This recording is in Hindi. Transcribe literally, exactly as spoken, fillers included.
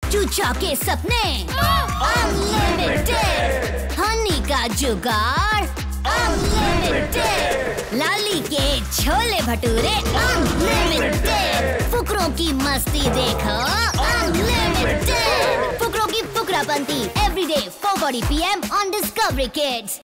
चूचा के सपने अनलिमिटेड, हनी का जुगाड़ अनलिमिटेड, लाली के छोले भटूरे अनलिमिटेड, फुकरों की मस्ती देखो अनलिमिटेड, फुकरों की फुकरापंती everyday four forty P M on Discovery kids.